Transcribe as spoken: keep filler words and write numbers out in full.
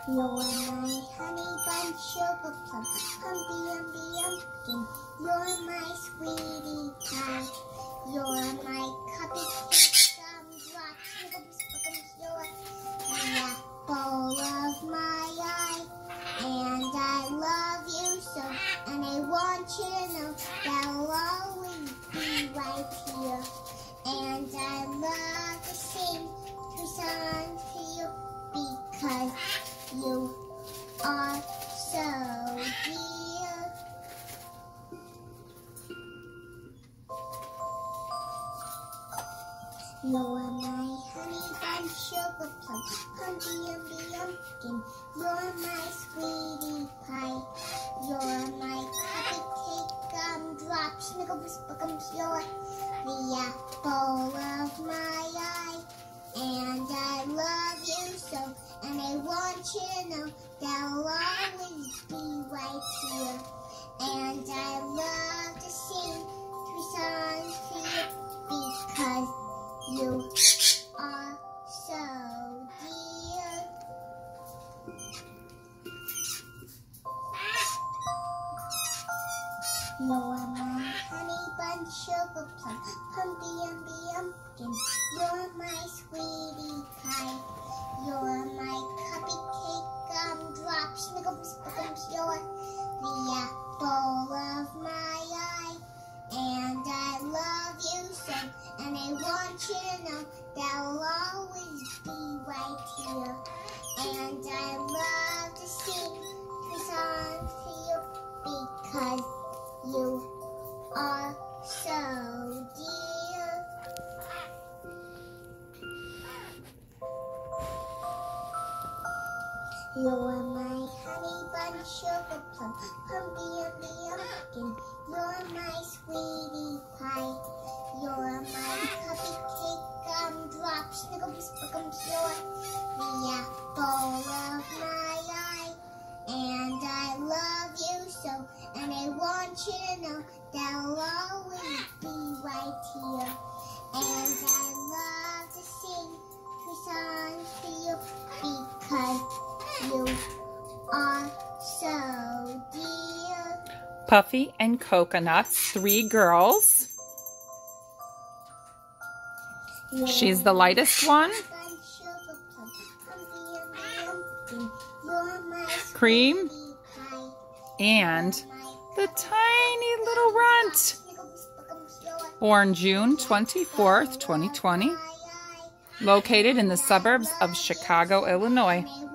You're my honey bun, sugar plum, humpy umby umpkin. You're my sweetie pie. You're my cupcake, gumdrop, snickums, snickums. You're the apple of my eye, and I love you so. And I want you to know that I'll always be right here. And I love to sing two songs to you because you are so dear. You're my honey bun, sugar plum, humpy umby umpkin. You're my sweetie pie. You're my cupcake, gumdrop, snickums, snickums. You're the apple of my eye, and I love you so. And I want you to know that I'll always be right here. And I love to sing three songs to you because you are so dear. You're my honey bun, sugar plum, humpy umby umpkin. You're my sweetie pie. You're my cupcake, gumdrop, snickums, snickums. You're the apple of my eye, and I love you so. And I want you to know that I'll always be right here. And I love to sing three songs to you because you are so dear. You're my honey bun, sugar plum, humpy umby umpkin. You're my sweetie pie. You're my cupcake, gumdrop, snickums, snickums. You're the apple of my eye, and I love you so. And I want you to know that I'll always be right here. And I love to sing three songs to you because you are so dear. Puffy and Coconuts, three girls. She's the lightest one. Cream. And the tiny little runt. Born June twenty-fourth, twenty twenty. Located in the suburbs of Chicago, Illinois.